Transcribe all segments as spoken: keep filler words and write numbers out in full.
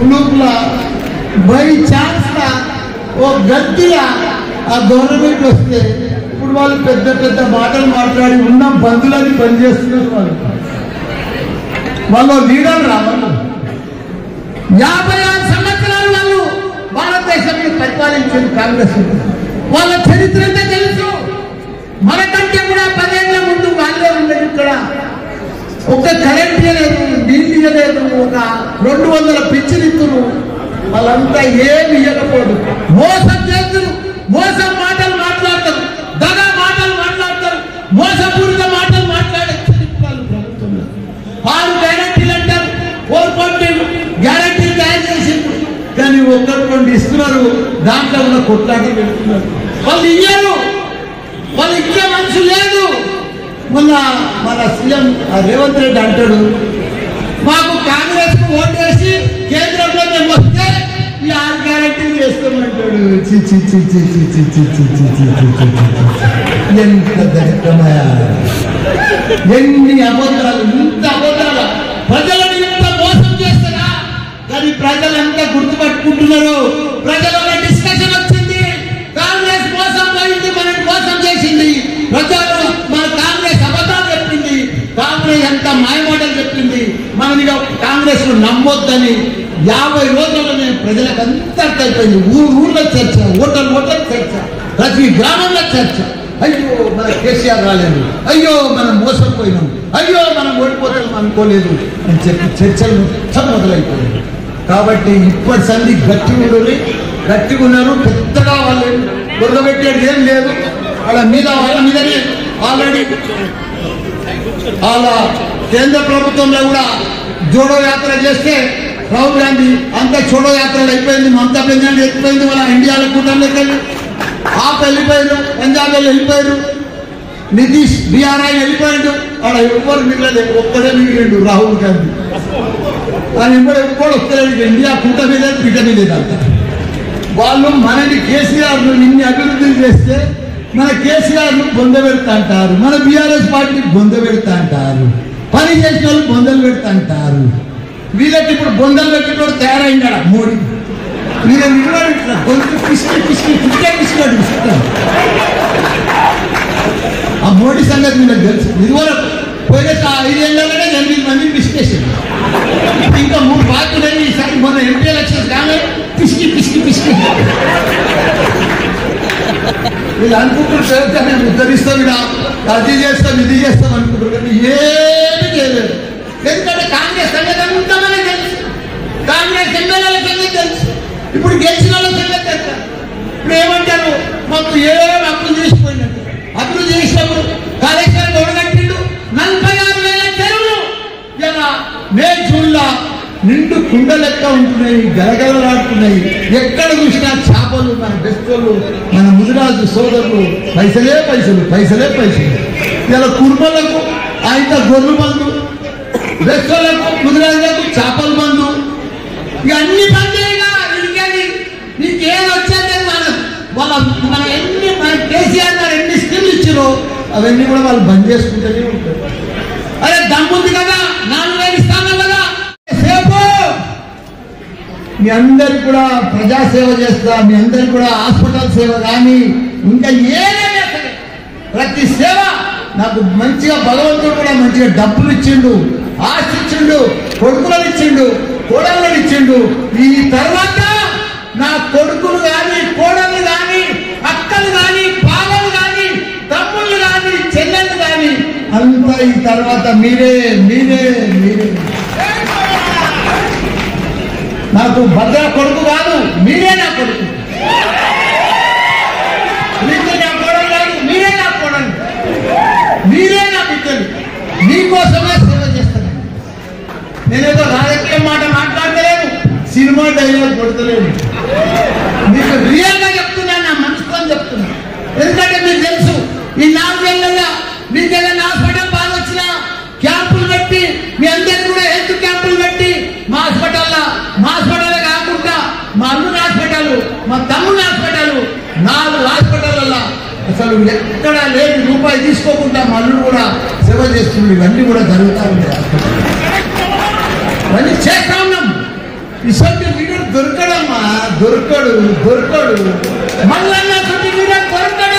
ఫ్లూక్లా by ఛాన్స్గా ఓ గట్టిగా ఆ government వస్తే ఇప్పుడు వాళ్ళు పెద్ద పెద్ద మాటలు మాట్లాడి ఉన్న బంధువులని పనిచేస్తున్నారు. వాళ్ళు వాళ్ళు లీడర్ రావాలి. యాభై ఆరు సంవత్సరాలు వాళ్ళు భారతదేశాన్ని పరిపాలించింది కాంగ్రెస్. వాళ్ళ చరిత్ర అంతా తెలుసు. మనకంటే కూడా పదేళ్ల ముందు వాళ్ళే ఉండేది. ఇక్కడ ఒక కరెంట్ ఇవ్వలేదు, నీళ్ళు ఇవ్వలేదు, ఒక రెండు వందల పిచ్చినిత్తులు. వాళ్ళంతా ఏమి ఇవ్వకపోదు. మోసం చేస్తున్నారు, మోసం మాటలు మాట్లాడతారు, దగా మాటలు మాట్లాడతారు, మోసపూరిత మాటలు మాట్లాడే చరిత్రలు ప్రభుత్వంలో. ఆరు గ్యారంటీలు అంటారు, ఫోర్ పాయింట్ గ్యారంటీలు తయారు చేసి కానీ ఒక్కరు రెండు ఇస్తున్నారు. దాంట్లో ఉన్న కొట్లాట పెడుతున్నారు. వాళ్ళు ఇయ్యారు, వాళ్ళు ఇచ్చే మనసు లేదు. మొన్న మన సీఎం రేవంత్ రెడ్డి అంటాడు, మాకు కాంగ్రెస్ కు ఓటు వేసి కేంద్రంలో మేము వస్తే ఈ ఆరు గ్యారంటీలు చేస్తామంటాడు. ఎంత దరిద్రమయా, ఎన్ని అబద్ధాలు, ఇంత అబద్ధాలు. ప్రజలను ఇంత మోసం చేస్తారా? కానీ ప్రజలంతా గుర్తుపట్టుకుంటున్నారు. ప్రజల డిస్కషన్ వచ్చింది, కాంగ్రెస్ మోసం పోయింది, మనని మోసం చేసింది. ప్రజలు మన కాంగ్రెస్ అబద్ధాలు చెప్పింది, కాంగ్రెస్ అంతా మాయమాటలు చెప్పింది. మనం ఇక కాంగ్రెస్ ను నమ్మొద్దని యాభై రోజుల్లోనే ప్రజలకు అంతా అయిపోయింది. ఊరు ఊర్లో చర్చ, ఓటర్ ఓటర్ చర్చ, ప్రతి గ్రామంలో చర్చ. అయ్యో మన కేసీఆర్ రాలేదు, అయ్యో మనం మోసపోయినాం, అయ్యో మనం ఓడిపోతాం అనుకోలేదు అని చెప్పి చర్చలు మొత్తం మొదలైపోయింది. కాబట్టి ఇప్పటి సంది గట్టి ఉండరు, గట్టిగా ఉన్నారు. పెద్దగా వాళ్ళు దొరకబెట్టేది ఏం లేదు. వాళ్ళ మీద వాళ్ళ మీదనే ఆల్రెడీ వాళ్ళ కేంద్ర ప్రభుత్వంలో కూడా జోడో యాత్ర చేస్తే రాహుల్ గాంధీ అంతా చోడో యాత్రలు అయిపోయింది. మమతా బెంగాల్ వెళ్ళిపోయింది, వాళ్ళ ఇండియాలో కూటమిలోకి వెళ్ళి ఆప్ వెళ్ళిపోయారు, పంజాబ్ వెళ్ళిపోయారు, నితీష్ బీఆర్ఐ వెళ్ళిపోయాడు. వాళ్ళ ఎవ్వరు మిగలేదు, ఒక్కడే మిగిలిండు రాహుల్ గాంధీ. ఆయన ఎప్పుడు ఎప్పుడు వస్తలేదు. ఇండియా కూటమి లేదు, పిటమి లేదు. అంత వాళ్ళు మనని కేసీఆర్ ను ఇన్ని అభివృద్ధి చేస్తే మన కేసీఆర్ ను బొంద పెడతా అంటారు, మన బీఆర్ఎస్ పార్టీని బొంద పెడతా అంటారు, పని చేసిన వాళ్ళు బొందలు పెడతా అంటారు. వీళ్ళకి ఇప్పుడు బొందలు పెట్టేటోడు తయారైందా మోడీ? మీరు నిలబడి గొంతు పిసికి పిసికి పిసికే పిసికాడు పిసుకుతారు. ఆ మోడీ సంగతి మీకు తెలుసు. ఇదివరకు పోయిన ఐదేళ్లలోనే ఎనిమిది మందిని పిసికేసారు. ఇంకా మూడు బాధ్యులని ఈసారి మొన్న ఎంపీ ఎలక్షన్స్ కానీ పిసికి పిసికి పిసికి వీళ్ళు అనుకుంటారు చదివితే మేము ఉద్ధరిస్తాం, ఇలా అది చేస్తాం ఇది చేస్తాం అనుకుంటారు. కానీ ఏమి చేయలేదు. ఎందుకంటే కాంగ్రెస్ సంగతి అంతా మనకు తెలుసు, కాంగ్రెస్ ఎమ్మెల్యేల సంగతి తెలుసు, ఇప్పుడు గెలిచిన వాళ్ళ సంగతి తెలుసు. ఇప్పుడు ఏమంటారు, మాకు ఏం అప్పులు చేసిపోయినట్టు. అభివృద్ధి చేసినప్పుడు కాళేశ్వరం ఓడగట్టిండు, నలభై ఆరు వేల చెరువులు ఇలా మే జూన్లో నిండు కుండ లెక్క ఉంటున్నాయి, గలగలలాడుతున్నాయి. ఎక్కడ చూసినా చేపలు, మన బెస్తోళ్ళు, మన ముదిరాజు సోదరులు పైసలే పైసలు, పైసలే పైసలు. ఇలా కుర్మలకు ఆయన గొర్రెలు మందు, బెస్తోళ్లకు ముదిరాజులకు చేపల మందు, ఇక అన్ని పందేగా ఇంకేది నీకేం వచ్చేది. మనం వాళ్ళ మన ఎన్ని మన కేసీఆర్ గారు ఎన్ని స్కీమ్లు ఇచ్చారో అవన్నీ కూడా వాళ్ళు బంద్ చేసుకుంటూనే ఉంటారు. అరే దమ్ముంది కదా, నాలుగు వేలు ఇస్తాను కదా, సేపు మీ అందరికి కూడా ప్రజాసేవ చేస్తా, మీ అందరికి కూడా హాస్పిటల్ సేవ కానీ ఇంకా ఏదైనా సరే ప్రతి సేవ నాకు మంచిగా భగవంతుడు కూడా మంచిగా డబ్బులు ఇచ్చిండు, ఆస్తి ఇచ్చిండు, కొడుకులను ఇచ్చిండు, కోడళ్ళని ఇచ్చిండు. ఈ తర్వాత నా కొడుకులు కానీ, కోడళ్ళు కానీ, అక్కలు కానీ, బావలు కానీ, తమ్ముళ్ళు కానీ, చెల్లెళ్ళు కానీ అంతా ఈ తర్వాత మీరే మీరే మీరే నాకు భద్ర కొడుకు కాదు, మీరే నా కొడుకు. మీకు నా కోడలు కాదు, మీరే నా కోడలు, మీరే నా బిడ్డలు. మీకోసమే సేవ చేస్తాను. నేనేదో రాజకీయ మాట మాట్లాడతలేను, సినిమా డైలాగ్ కొడతలేను. మీకు రియల్ గా చెప్తున్నా, నా మనసుతో చెప్తున్నా. ఎందుకంటే మీకు తెలుసు ఈ నాలుగేళ్లలో మీకు ఏదైనా హాస్పిటల్ బాగా వచ్చినా క్యాంపులు పెట్టి మీ అందరికీ కూడా హెల్త్ క్యాంపులు పెట్టి మా హాస్పిటల్లో, మా హాస్పిటల్ కాకుండా మా అల్లుని హాస్పిటల్, మా తమ్ముని హాస్పిటల్, నాలుగు హాస్పిటల్లో అసలు ఎక్కడా లేని రూపాయి తీసుకోకుండా మా అల్లుడు కూడా సేవ చేస్తుంది. ఇవన్నీ కూడా జరుగుతూ ఉంటాయి, ఇవన్నీ చేస్తా ఉన్నాం. ఇసొంటి లీడర్ దొరకడమ్మా, దొరకడు దొరకడు మల్లన్న సొంటి లీడర్ దొరకడు.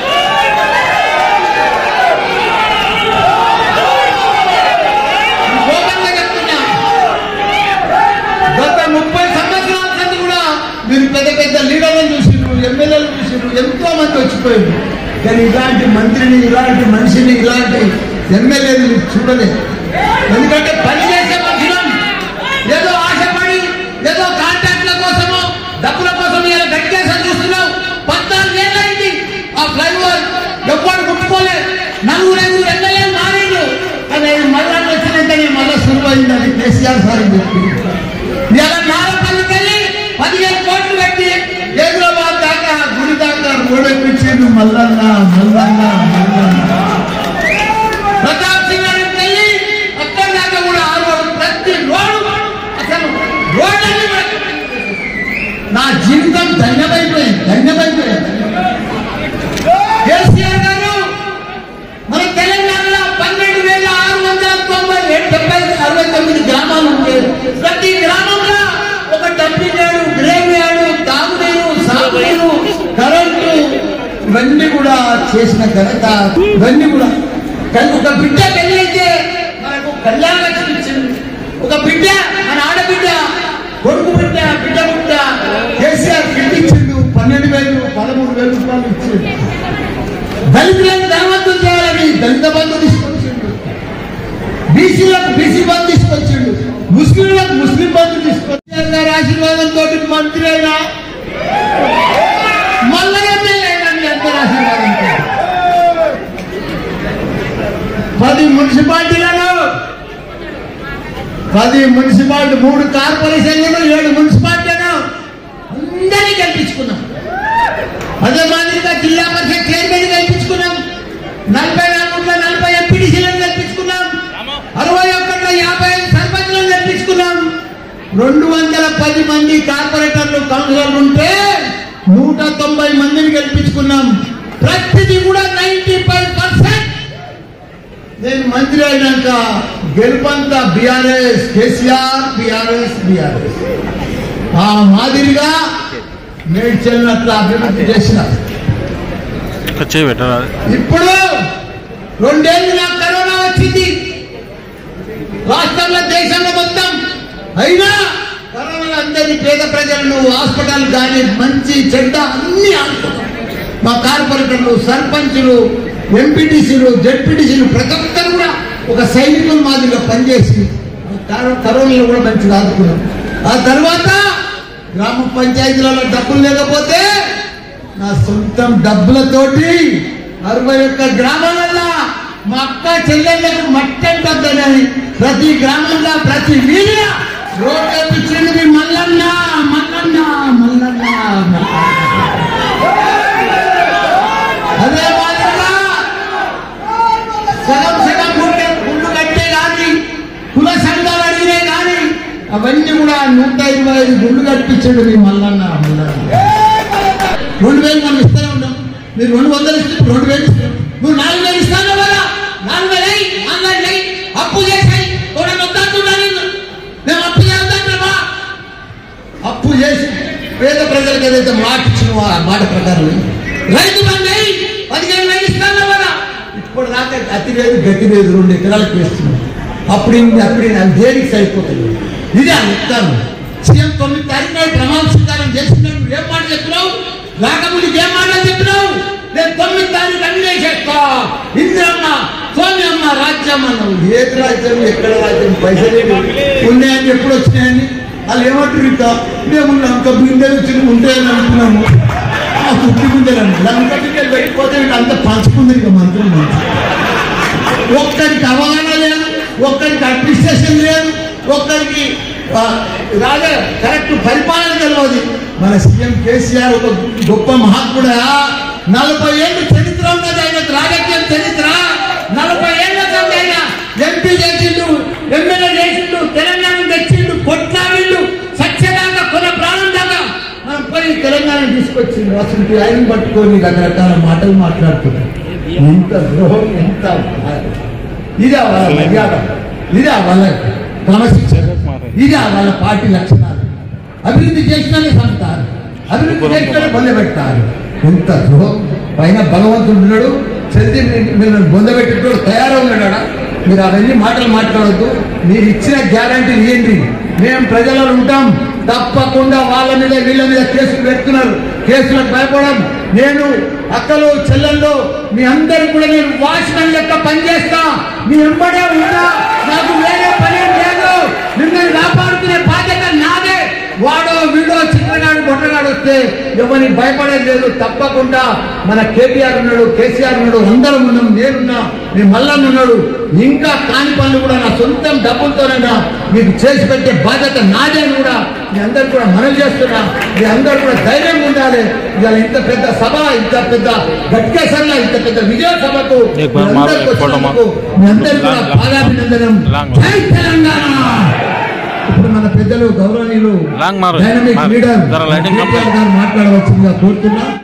గత ముప్పై సంవత్సరాల క్రితం కూడా మీరు పెద్ద పెద్ద లీడర్లను చూసిరు, ఎమ్మెల్యేలు చూసిరు, ఎంతో మంది వచ్చిపోయారు. కానీ ఇలాంటి మంత్రిని, ఇలాంటి మనిషిని, ఇలాంటి ఎమ్మెల్యేని మీరు చూడలేదు. ఎందుకంటే పనిచేసే మనుషులం ఏదో ఆశపడి ఏదో కాంట్రాక్ట్ల కోసమో డబ్బుల కోసం ఇలా గట్టిగా చూస్తున్నాం. పద్నాలుగు ఏళ్ళైంది ఆ ఫ్లైఓవర్ ఎవ్వడు ముట్టుకోలే. నలుగురు ఐదుగురు ఎమ్మెల్యేలు మారిండు. కానీ మళ్ళా వచ్చినట్టే మళ్ళా సులువైందని కేసీఆర్ సార్ చెప్పి ఇలా నారపల్లికి వెళ్ళి పదిహేను కోట్లు పెట్టి హైదరాబాద్ దాకా గుడి దాకా రోడెప్పించిండు మల్లన్న మల్లన్న మల్లన్న. ప్రతాప్ సింగ్ గారికి వెళ్ళి అక్కడ దాకా కూడా ఆరు ప్రతి రోడ్డు అసలు రోడ్లన్నీ కూడా నా జీవితం ధన్యమైపోయింది ధన్యమైపోయింది. కేసీఆర్ గారు మన తెలంగాణలో పన్నెండు వేల ఆరు వందల తొంభై డెబ్బై అరవై తొమ్మిది గ్రామాలు ఉంటాయి. ప్రతి గ్రామంలో ఒక డంపింగ్ యార్డు, గ్రేవ్ యార్డు, తాగునీరు, సాగునీరు, కరెంటు ఇవన్నీ కూడా చేసిన ఘనత. ఇవన్నీ కూడా ఒక బిడ్డ పెళ్లి అయితే మనకు కళ్యాణ లక్ష్మి ఇచ్చింది. ఒక బిడ్డ మన ఆడబిడ్డ కొడుకు బిడ్డ బిడ్డ బిడ్డ కేసీఆర్ కిట్ ఇచ్చిండు. పన్నెండు వేలు పదమూడు వేల రూపాయలు ఇచ్చిండు. దళితులను ధనవంతులు చేయాలని దళిత బంధు తీసుకొచ్చిండు. బీసీలకు బీసీ బంధు తీసుకొచ్చిండు. ముస్లింలకు ముస్లిం బంధు తీసుకొచ్చారు. గారి ఆశీర్వాదంతో మంత్రి అయినా మళ్ళా ఎమ్మెల్యే అయినా మీ అందరి ఆశీర్వాదంతో పది మున్సిపాలిటీలను పది మున్సిపాలిటీ మూడు కార్పొరేషన్లను ఏడు మున్సిపాలిటీలను అందరినీ కల్పించుకున్నాం. అదే మాదిరిగా జిల్లా పరిషత్ చైర్మన్ కల్పించుకున్నాం. నలభై నాలుగులో నలభై ఎంపీడీసీలను కల్పించుకున్నాం. అరవై ఒకటిలో యాభై ఐదు సర్పంచ్లను కల్పించుకున్నాం. రెండు వందల పది మంది కార్పొరేటర్లు కౌన్సిలర్లు ఉంటే నూట తొంభై మందిని గెలిపించుకున్నాం. ప్రతిదీ కూడా నైన్టీ ఫైవ్ పర్సెంట్ నేను మంత్రి అయినాక గెలుపంతా బీఆర్ఎస్, కేసీఆర్ బీఆర్ఎస్ బీఆర్ఎస్ ఆ మాదిరిగా మేడ్చల్నట్ల అభివృద్ధి చేసిన. ఇప్పుడు రెండేళ్ళు నాకు కరోనా వచ్చింది రాష్ట్రంలో దేశంలో మొత్తం. అయినా కరోనా అందరి పేద ప్రజలను హాస్పిటల్ కానీ మంచి చెడ్డ అన్ని ఆడుకున్నాం. మా కార్పొరేటర్లు, సర్పంచులు, ఎంపీటీసీలు, జెడ్పీటీసీలు ప్రతి ఒక్కరు కూడా ఒక సైనికుల మాదిరిగా పనిచేసి కరోనాలో కూడా మంచిగా ఆదుకున్నాం. ఆ తర్వాత గ్రామ పంచాయతీలలో డబ్బులు లేకపోతే నా సొంతం డబ్బులతోటి అరవై ఒక్క గ్రామాలలో మా అక్క చెల్లెళ్ళకు మట్టని ప్రతి గ్రామంలో ప్రతి వీధిలో రోడ్డు వేయించింది మల్లన్న మల్లన్న మల్లన్న. అదే మాదిరిగా సగం సగం గుండె గుండు కట్టే కానీ కుల సంఘాలు అడిగినే కానీ అవన్నీ కూడా నూట ఇరవై ఐదు గుండు కట్టించాడు మీ మల్లన్న మల్లన్న. రెండు వేలు మనం ఇస్తూనే ఉన్నాం. మీరు రెండు వందలు ఇస్తే రెండు వేలు ఇస్తాం. నువ్వు నాలుగు వేలు ఇస్తాను కదా, నాలుగు వేలు అయ్యి ఆన్లైన్ అయ్యి అప్పు చేసాయి కూడా మొత్తాను మేము అప్పు చేస్తామా. అప్పు చేసి పేద ప్రజలకు ఏదైతే మాట ఇచ్చిన మాట ప్రకారం రైతు బంధు పదిహేను వేలు ఇస్తాను కదా. ఇప్పుడు దాకా అతి లేదు గతి లేదు రెండు ఎకరాలకు వేస్తున్నాం. అప్పుడు అప్పుడు అది దేనికి సరిపోతుంది. ఇదే చెప్తాను. సీఎం తొమ్మిది తారీఖు నాడు ప్రమాణ స్వీకారం చేసినట్టు ఏం మాట చెప్పినావు, రాకముందు ఏం మాట చెప్పినావు. నేను తొమ్మిది తారీఖు అన్నీ చేస్తా, ఇంద్రమ్మ సోమ్యమ్మ రాజ్యం అన్నావు. ఏది రాజ్యం, ఎక్కడ రాజ్యం, పైసలు ఉన్నాయని ఎప్పుడు వచ్చినాయని వాళ్ళు ఏమంటారు. ఇంకా మేము అంత బిందెలు వచ్చి ఉంటాయని అనుకున్నాము. ఆ కుట్టి బిందెలండి లంకటికి వెళ్ళిపోతే అంత పంచుకుంది. ఇక మంత్రులు ఒక్కరికి అవగాహన లేదు, ఒక్కరికి అడ్మినిస్ట్రేషన్ లేదు, ఒక్కరికి రాజా కరెక్ట్ పరిపాలన తెలియదు. మన సీఎం కేసీఆర్ ఒక గొప్ప మహాత్ముడా. నలభై ఏళ్ళు చరిత్ర ఉన్నది ఆయన రాజకీయం చరిత్ర. నలభై ఏళ్ళ ఆయన ఎంపీ చేసిండు, ఎమ్మెల్యే చేసిండు, తెలంగాణ తెచ్చిండు, కొట్లాడిండు, సత్యదాకా కొన ప్రాణం దాకా మనం పోయి తెలంగాణ తీసుకొచ్చిండు. అసలు ఆయన పట్టుకొని రకరకాల మాటలు మాట్లాడుతున్నాడు. ఎంత ద్రోహం, ఎంత ఇదే వాళ్ళ మర్యాద, ఇదే వాళ్ళ క్రమశిక్షణ, ఇదే వాళ్ళ పార్టీ లక్షణాలు. అభివృద్ధి చేసినానే చంపుతారు, అభివృద్ధి చేసినానే బొందబెడతారు. ఎంత ద్రోహం! పైన భగవంతుడు ఉన్నాడు, చదివి మీరు బొందబెట్టేటోడు తయారై ఉన్నాడా? మీరు అవన్నీ మాటలు మాట్లాడద్దు. మీరు ఇచ్చిన గ్యారంటీ ఏంటి? మేము ప్రజలలో ఉంటాం, తప్పకుండా వాళ్ళ మీద వీళ్ళ మీద కేసులు పెడుతున్నారు, కేసులకు భయపడం. నేను అక్కలు చెల్లెళ్ళు మీ అందరూ కూడా నేను వాచ్మెన్ లెక్క పనిచేస్తా, మీ వెంబడే ఉంటా, నాకు వేరే పని లేదు. మిమ్మల్ని కాపాడుకునే బాధ్యత నాదే. వాడో వీడో చిన్నగాడు బొట్టగాడు వస్తే ఎవరికి భయపడేది లేదు. తప్పకుండా మన కేటీఆర్ ఉన్నాడు, కేసీఆర్ ఉన్నాడు, అందరం ఉన్నాం, నేనున్నా, మీ మల్లన్న ఉన్నాడు. ఇంకా కాని పనులు కూడా నా సొంతం డబ్బులతోనైనా మీకు చేసి పెట్టే బాధ్యత నాదే అని కూడా మీ అందరు కూడా మనవి చేస్తున్నా. మీ అందరూ కూడా ధైర్యంగా ఉండాలి. ఇవాళ ఇంత పెద్ద సభ, ఇంత పెద్ద గట్కేసర్ల ఇంత పెద్ద విజయ సభకు మీ అందరూ కూడా పాదాభినందనం. జై తెలంగాణ. ఇప్పుడు మన పెద్దలు గౌరవనీయులు డైనమిక్ లీడర్ గారు మాట్లాడవలసిందిగా కోరుతున్నా.